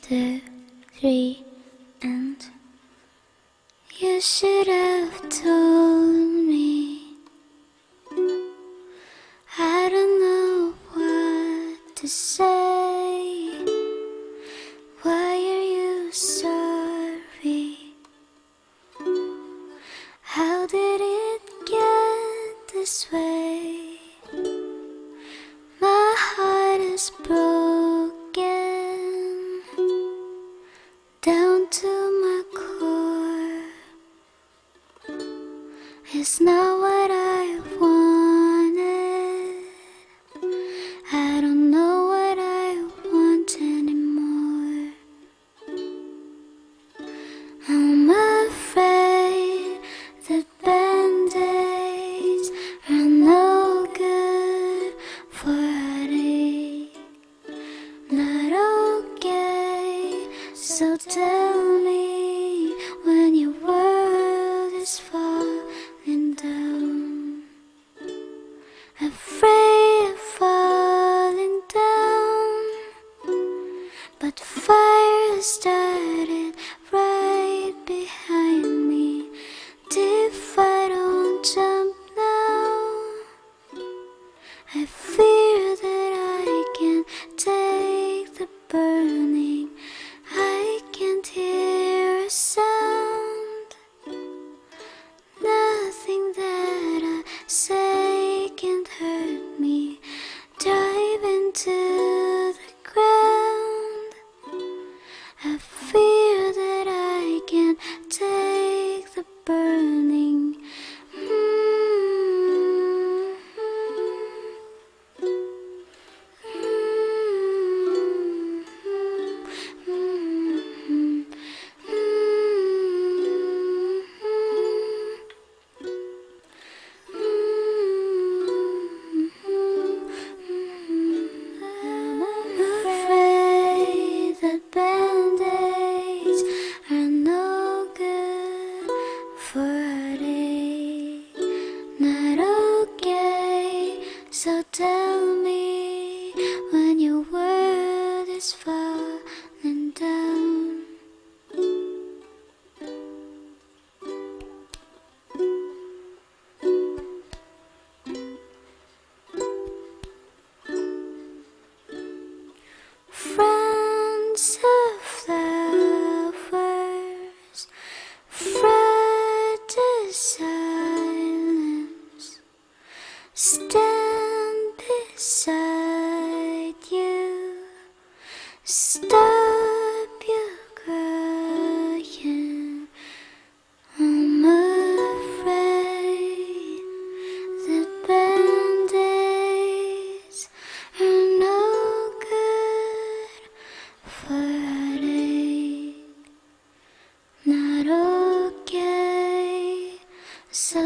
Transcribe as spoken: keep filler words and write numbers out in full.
two, three, and you should have told me. I don't know what to say. Why are you sorry? How did it get this way? My heart is broken down to my core. It's not what I wanted. I don't know what I want anymore. I'm afraid that band-aids are no good for heartache. Not okay, so tell me when your world is falling down. Afraid of falling down, but fire started right behind me. If I don't jump now, I fear that I can't take the burning. I can't hear a sound. Nothing that I say can hurt me. Dive into the ground. I fear that I can't take the burning. Band-aids are no good for heartache. Not okay, so tell me when your world is falling down. Friends of flowers, fragile silence, stand beside you. Stop your crying. I'm afraid that band-aids are no good for heartache. Not okay, so